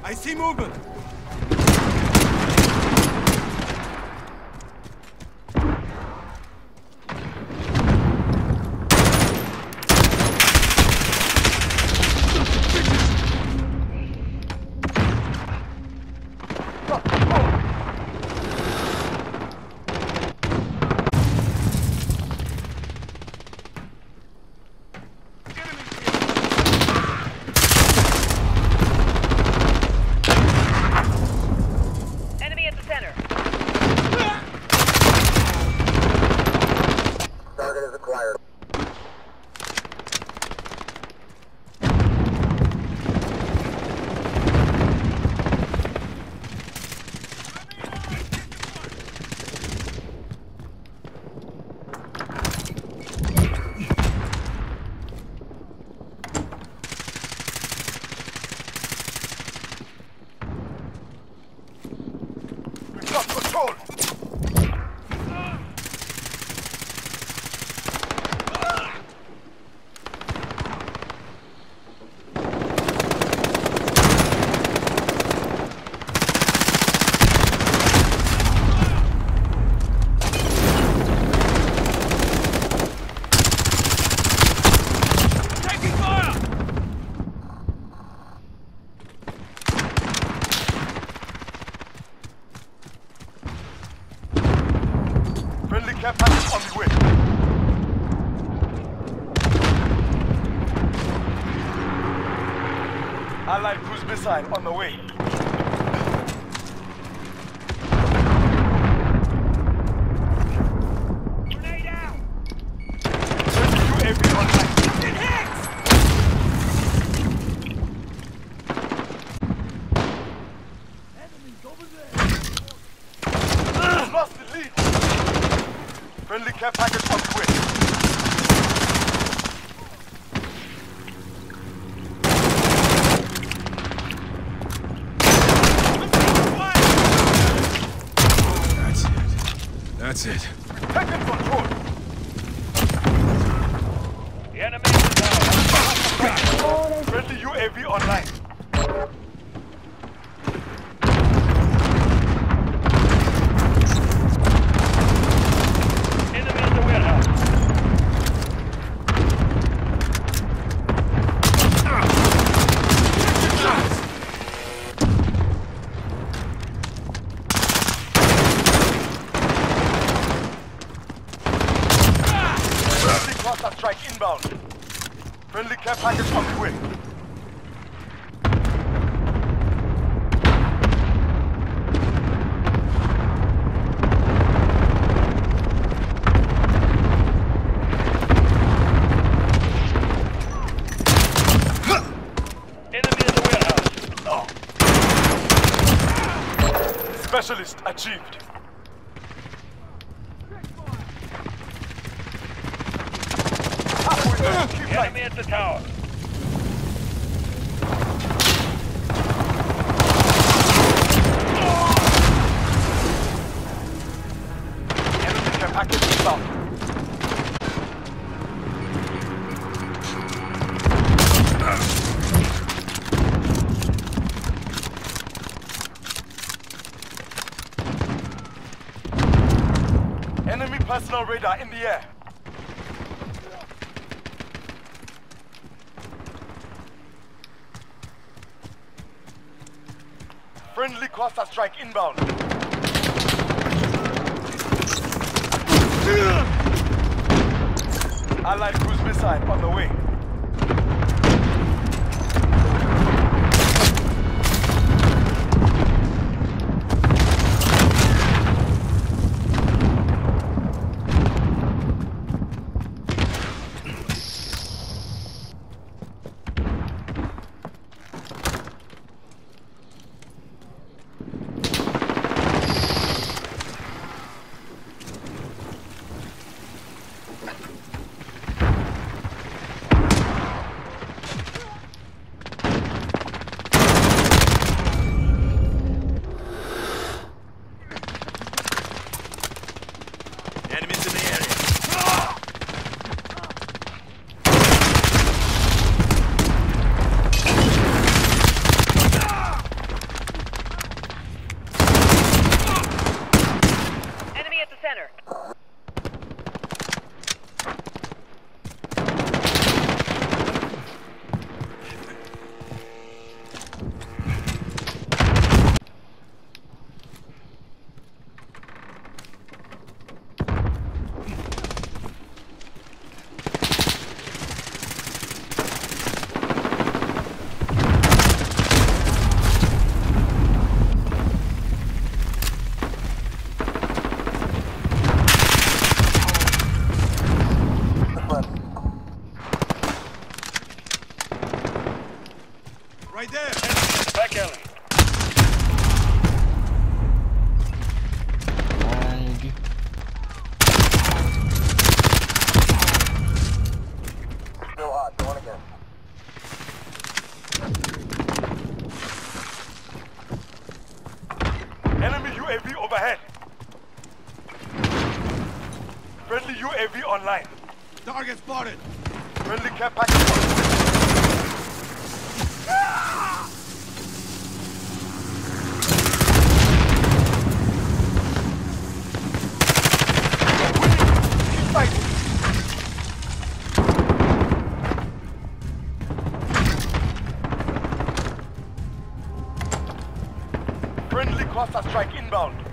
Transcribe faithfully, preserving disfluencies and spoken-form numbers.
I see movement! Care package on the way. Allied cruise missile on the way. Grenade out! U A V online. It hits! Enemies over there! Lost the lead. Friendly care package on the way. That's it. That's it. Taking control. The enemy is down. Friendly U A V online. Enemy in the warehouse. Friendly cluster strike inbound. Friendly care package on the way. Enemy in the warehouse. Specialist achieved. Halfway there. Keep Enemy fighting. at the tower. Enemy care package inbound. Enemy personal radar in the air. Friendly cluster strike inbound. Allied cruise missile on the way. Right there. Back alley. Anjing. Still hot. Go on again. Enemy U A V overhead. Friendly U A V online. Target spotted. Friendly care package on the way. Keep fighting. Friendly cluster strike inbound.